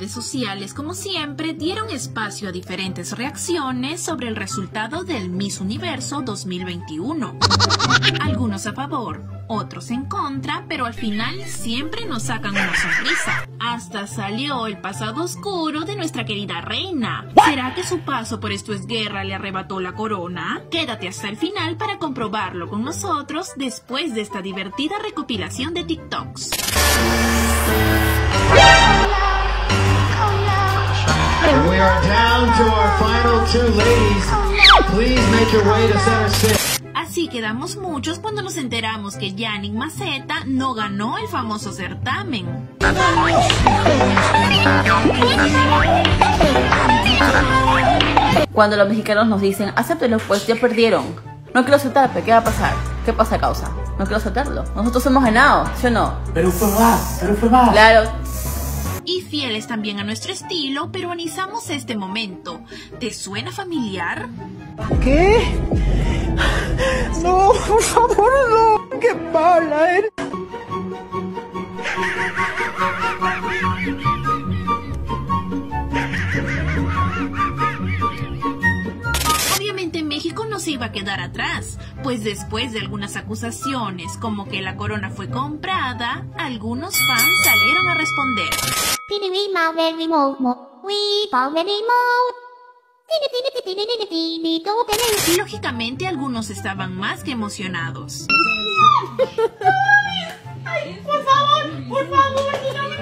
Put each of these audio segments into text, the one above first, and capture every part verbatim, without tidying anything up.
redes sociales, como siempre, dieron espacio a diferentes reacciones sobre el resultado del Miss Universo dos mil veintiuno. Algunos a favor, otros en contra, pero al final siempre nos sacan una sonrisa. Hasta salió el pasado oscuro de nuestra querida reina. ¿Será que su paso por Esto es Guerra le arrebató la corona? Quédate hasta el final para comprobarlo con nosotros después de esta divertida recopilación de TikToks. And we are down to our final two ladies. Please make your way to center six. Así quedamos muchos cuando nos enteramos que Yannick Mazzetta no ganó el famoso certamen. Cuando los mexicanos nos dicen, acéptelo, pues ya perdieron. No quiero aceptar, pero ¿qué va a pasar? ¿Qué pasa, causa? No quiero aceptarlo. Nosotros hemos ganado, ¿sí o no? Pero fue más, pero fue más. Claro. Y fieles también a nuestro estilo, peruanizamos este momento. ¿Te suena familiar? ¿Qué? No, por favor, no. ¡Qué mala eres! Obviamente México no se iba a quedar atrás, pues después de algunas acusaciones como que la corona fue comprada, algunos fans salieron a responder. Lógicamente algunos estaban más que emocionados. Ay, por favor, por favor,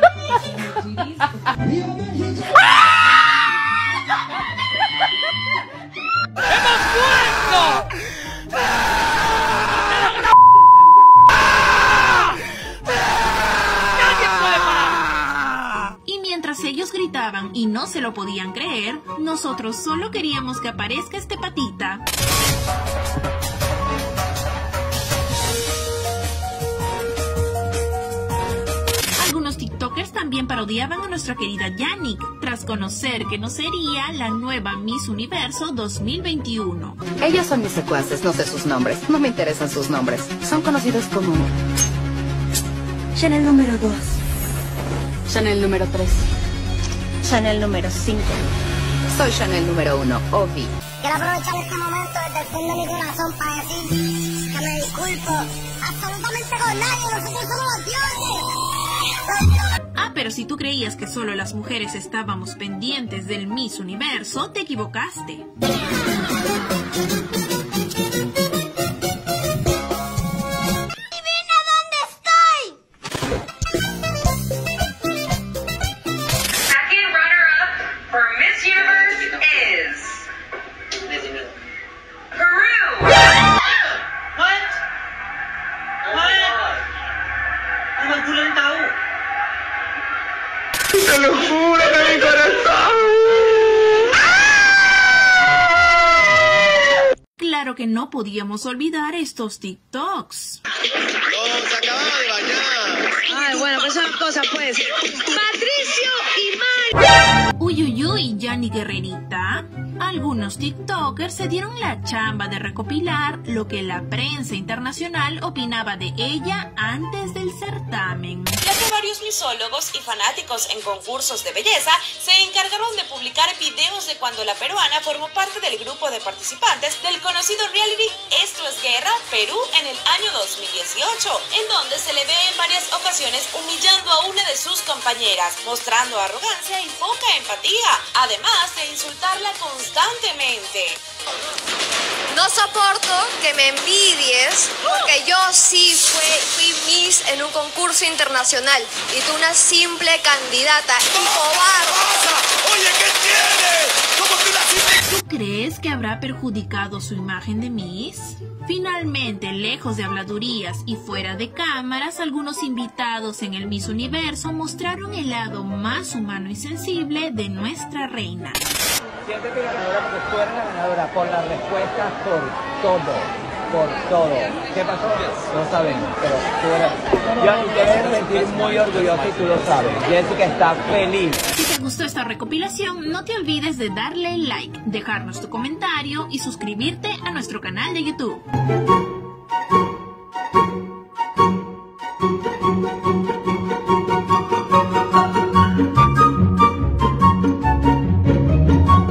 Ellos gritaban y no se lo podían creer, nosotros solo queríamos que aparezca este patita. Algunos tiktokers también parodiaban a nuestra querida Yannick, tras conocer que no sería la nueva Miss Universo dos mil veintiuno. Ellos son mis secuaces, no sé sus nombres, no me interesan sus nombres. Son conocidos como Chanel número dos, Chanel número tres, Chanel número cinco. Soy Chanel número uno, Ovi. Quiero aprovechar este momento desde el fondo de mi corazón para decir que me disculpo absolutamente con nadie, nosotros somos los dioses. Ah, pero si tú creías que solo las mujeres estábamos pendientes del Miss Universo, te equivocaste. ¡Te lo juro de mi corazón! Claro que no podíamos olvidar estos TikToks. ¡No, se acababa de bañar! Ay, bueno, pues son cosas, pues. Patricio y Mario. Uy, uy, uy, Yannick Guerrerita. Algunos tiktokers se dieron la chamba de recopilar lo que la prensa internacional opinaba de ella antes del certamen. Ya que varios misólogos y fanáticos en concursos de belleza se encargaron de publicar videos de cuando la peruana formó parte del grupo de participantes del conocido reality Esto es Guerra Perú en el año dos mil dieciocho, en donde se le ve en varias ocasiones humillando a una de sus compañeras, mostrando arrogancia y poca empatía, además de insultarla constantemente. No soporto que me envidies, porque yo sí fui, fui Miss en un concurso internacional y tú una simple candidata y cobarde. ¡Oye, qué tienes! ¿Cómo que una simple... ¿Tú crees que habrá perjudicado su imagen de Miss? Finalmente, lejos de habladurías y fuera de cámaras, algunos invitados en el Miss Universo mostraron el lado más humano y sensible de nuestra reina. Siéntete ganadora porque tú eres la ganadora por las respuestas, por todo, por todo. ¿Qué pasó? No sabemos, pero tú eres... Yo te debes sentir muy orgullosa y tú lo sabes. Jessica está feliz. Si te gustó esta recopilación, no te olvides de darle like, dejarnos tu comentario y suscribirte a nuestro canal de YouTube.